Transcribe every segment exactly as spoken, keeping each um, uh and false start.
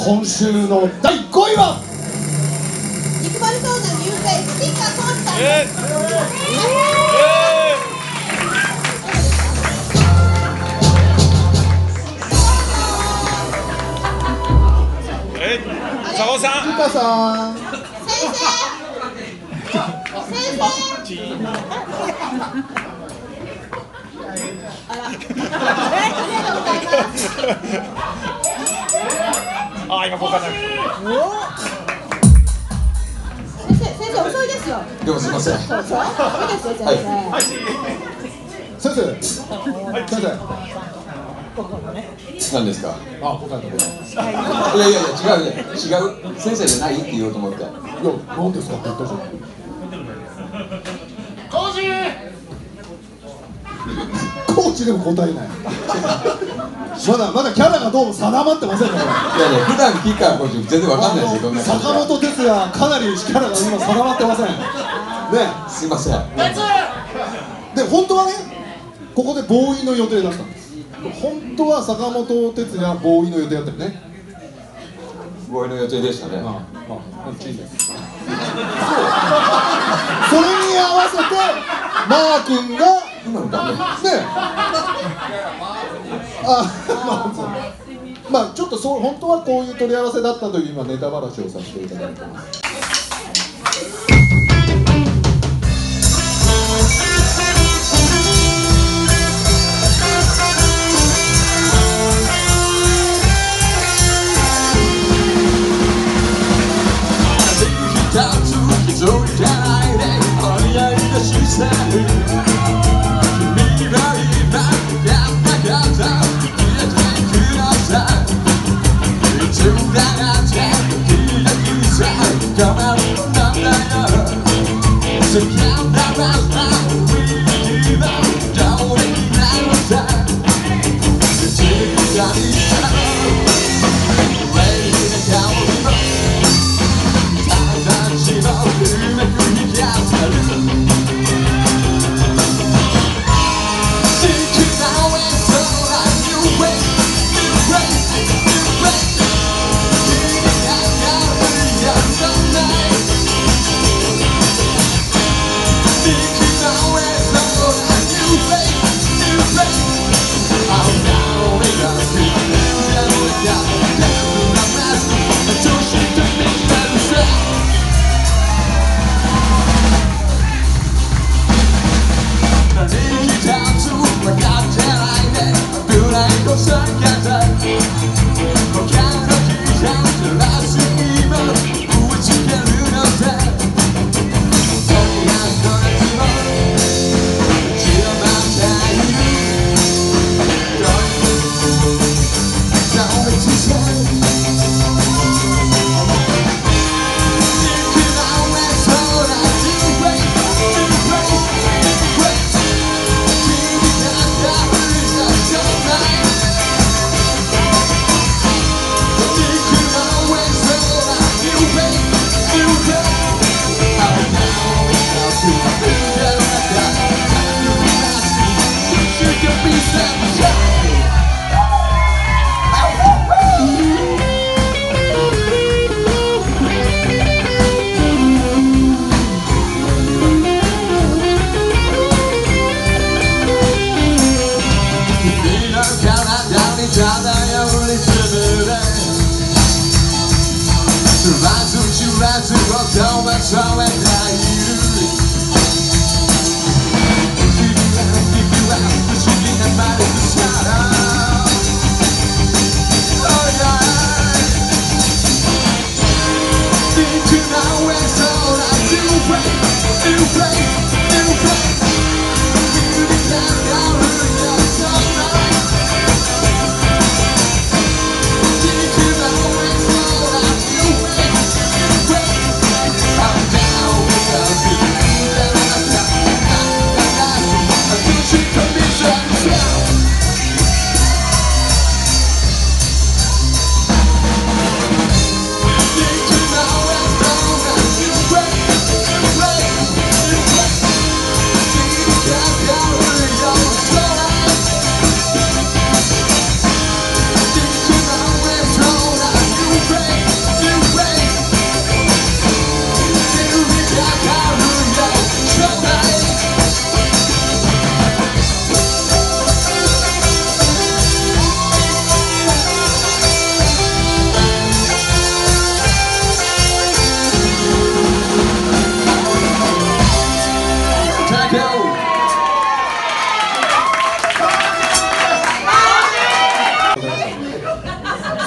今週のだいごいは肉バルソーナニューフェイスピッカーコーチさんです。 え佐野さん、 ピカさん、 先生先生あらありがとうございます。 ああ、今ここから先生、先生遅いですよ。 でもすみません。 そうそう、そうですよ先生。 はい先生、先生、 何ですか。 あ、答えた答え。 いやいやいや、違うね、違う先生じゃないって言おうと思って。 いや、何ですかって言ったじゃん。コーチ。コーチでも答えない。まだまだキャラがどうも定まってませんね。 いやいや、普段キッカーコーチ全然わかんないですよ。どんな坂本哲也かなりキャラが今定まってません。ね。 すいません。 で本当はね、ここでボーイの予定だったんです。本当は坂本哲也ボーイの予定だったよね。 ボーイの予定でしたね。 ああ、ああ、チーです。そう。それに合わせてマー君が今のダメ。 ね。あ、まあ、まあちょっとそう本当はこういう取り合わせだったという今ネタ話をさせていただいてます。 Down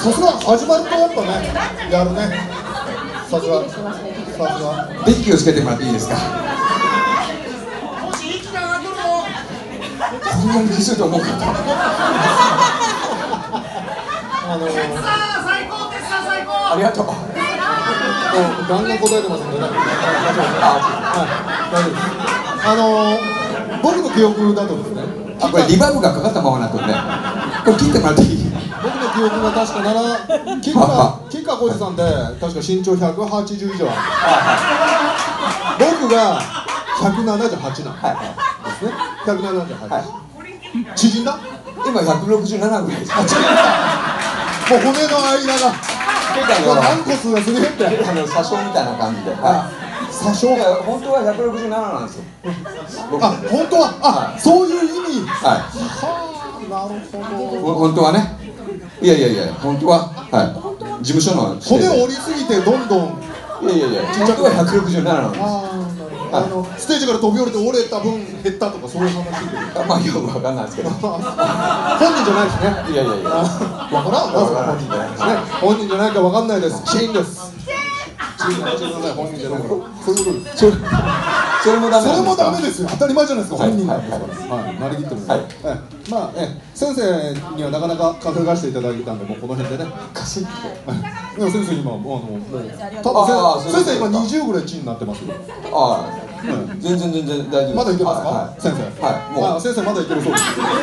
さすが始まるとやっぱねやるね。さすがさすが。 電気をつけてもらっていいですか。こんなに気づいて思うかった。 あのー、 ありがとう。 ガンガン答えてますんでね。はい、大丈夫です。あのー、僕の記憶だとですね。 あ、これリバーブがかかったままなってるね。これ切ってもらっていい？ 僕の記憶が確かなな、吉川吉川浩司さんで確か身長ひゃくはちじゅう以上ある。僕がひゃくななじゅうはちなんですね。ひゃくななじゅうはち。縮んだ？ 今ひゃくろくじゅうななぐらいです。 もう骨の間が軟骨がすり減って、 あの詐称みたいな感じで。はい。 詐称？ 本当はひゃくろくじゅうなななんですよ。 あ、本当は、あ、そういう意味。 はい。 はあ、なるほど。 本当はね。いやいやいや、本当は、はい。事務所の骨折りすぎてどんどん。 いやいやいや、本当はひゃくろくじゅうなななんです。 あのステージから飛び降りて折れた分減ったとかそういう話で。 まあよくわかんないですけど。 本人じゃないしね。 いやいやいや。 わからん。本人じゃないですね。本人じゃないかわかんないです。シーンです。シーンです。本人じゃないから。そういうことです。それそれもダメ。 それもダメですよ。当たり前じゃないですか。本人なんですはいから。はい。なりきってる。 はい。 まあえ先生にはなかなか稼がしていただいたんでもうこの辺でね。 稼ぎて。 いや先生今あのもう多あ分先生今にじゅうぐらいチンになってますよ。 ああ。全然全然大丈夫。 まだいけますか、 はい、 先生。 はい、もう。 あ、先生まだいけるそうです。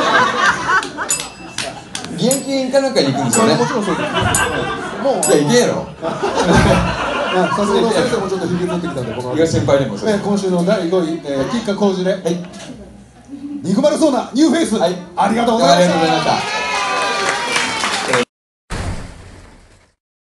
義援金かなんかに行くんですよね。 もちろんそうです。もう。 いや、行けやろ。 さすがの先生もちょっと引きずってきたんで、この。 東先輩でもそれ。 今週のだいごい、吉川浩司で。憎まれそうなニューフェイス。はい。ありがとうございました。 ありがとうございました。